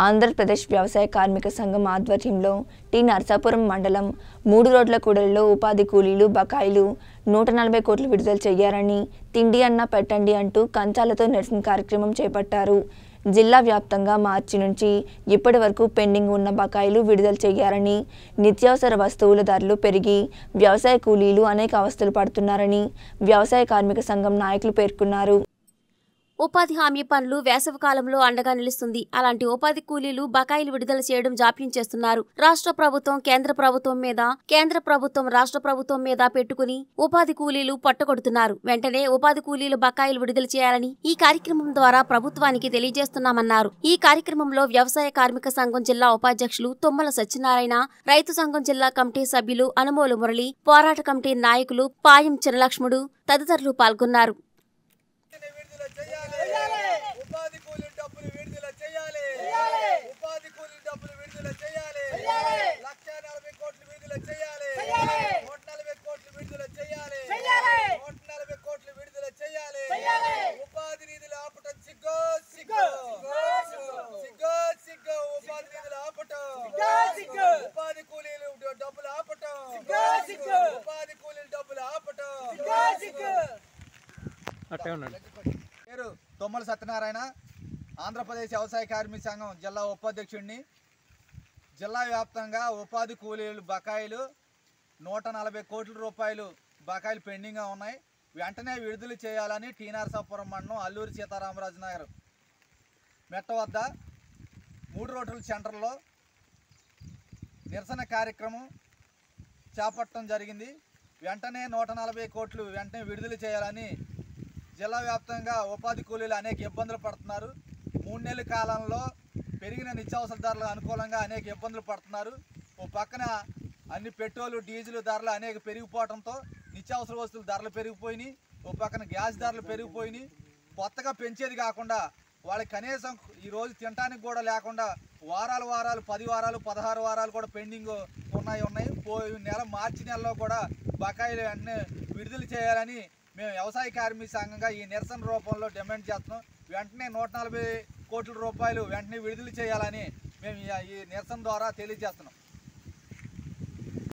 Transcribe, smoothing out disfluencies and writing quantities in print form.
ఆంధ్రప్రదేశ్ వ్యవసాయ కార్మిక సంఘం ఆధ్వర్యంలో టి నరసాపురం మండలం 3 రోడ్ల కూడలిలో ఉపాధి కూలీలు బకాయిలు 140 కోట్లు విడుదల చేయాలని తిండి అన్న పెట్టండి అంటూ కంచాలతో నిరసన కార్యక్రమం చేపట్టారు. జిల్లా వ్యాప్తంగా మార్చి నుంచి ఇప్పటి వరకు పెండింగ్ ఉన్న బకాయిలు విడుదల చేయాలని, నిత్యావసర వస్తువుల ధరలు పెరిగి వ్యవసాయ కూలీలు అనేక అవస్థలు పడుతున్నారని వ్యవసాయ కార్మిక సంఘం నాయకులు పేర్కొన్నారు. ఉపాధి హామీ పనులు వేసవి కాలంలో అండగా నిలుస్తుంది. అలాంటి ఉపాధి కూలీలు బకాయిలు విడుదల చేయడం జాప్యం చేస్తున్నారు. రాష్ట్ర ప్రభుత్వం కేంద్ర ప్రభుత్వం రాష్ట్ర ప్రభుత్వం మీద పెట్టుకుని ఉపాధి కూలీలు పట్టకొడుతున్నారు. వెంటనే ఉపాధి కూలీలు బకాయిలు విడుదల చేయాలని ఈ కార్యక్రమం ద్వారా ప్రభుత్వానికి తెలియజేస్తున్నామన్నారు. ఈ కార్యక్రమంలో వ్యవసాయ కార్మిక సంఘం జిల్లా ఉపాధ్యక్షులు తుమ్మల సత్యనారాయణ, రైతు సంఘం జిల్లా కమిటీ సభ్యులు అనుమోలు మురళి, పోరాట కమిటీ నాయకులు పాయం చినలక్ష్ముడు తదితరులు పాల్గొన్నారు. ఉపాధి కూలీ డబ్బులు విడుదల చేయాలి. ఉపాధి కూలీ డబ్బులు విడుదల చేయాలి. 140 కోట్లు విడుదల చేయాలి. 140 కోట్లు విడుదల చేయాలి. 140 కోట్లు విడుదల చేయాలి. ఉపాధి నిధులు ఆపటం సిగ్గు సిగ్గు సిగ్గు సిగ్గు. ఉపాధి నిధులు ఆపటం ఉపాధి కూలీలు డబ్బులు ఆపటం ఉపాధి కూలీలు డబ్బులు ఆపటం. పేరు తుమ్మల సత్యనారాయణ, ఆంధ్రప్రదేశ్ వ్యవసాయ కార్మిక సంఘం జిల్లా ఉపాధ్యక్షుడిని. జిల్లా వ్యాప్తంగా ఉపాధి కూలీలు బకాయిలు 140 కోట్ల రూపాయలు బకాయిలు పెండింగ్గా ఉన్నాయి. వెంటనే విడుదల చేయాలని టి నరసాపురం మండలం అల్లూరి సీతారామరాజు నగర్ మెట్ట వద్ద 3 రోడ్ల సెంటర్లో నిరసన కార్యక్రమం చేపట్టడం జరిగింది. వెంటనే 140 కోట్లు వెంటనే విడుదల చేయాలని జిల్లా వ్యాప్తంగా ఉపాధి కూలీలు అనేక ఇబ్బందులు పడుతున్నారు. 3 నెలల కాలంలో పెరిగిన నిత్యావసర ధరలు అనుకూలంగా అనేక ఇబ్బందులు పడుతున్నారు. ఓ పక్కన అన్ని పెట్రోలు డీజిల్ ధరలు అనేక పెరిగిపోవడంతో నిత్యావసర వస్తువుల ధరలు పెరిగిపోయినాయి. ఓ పక్కన గ్యాస్ ధరలు పెరిగిపోయినాయి. కొత్తగా పెంచేది కాకుండా వాళ్ళకి కనీసం ఈరోజు తినడానికి కూడా లేకుండా వారాలు 10 వారాలు 16 వారాలు కూడా పెండింగ్ ఉన్నాయి. పోయి నెల మార్చి నెలలో కూడా బకాయిలు వెంటనే విడుదల చేయాలని మేము వ్యవసాయ కార్మిక సంఘంగా ఈ నిరసన రూపంలో డిమాండ్ చేస్తున్నాం. వెంటనే 140 కోట్ల రూపాయలు వెంటనే విడుదల చేయాలని మేము ఈ నిరసన ద్వారా తెలియజేస్తున్నాం.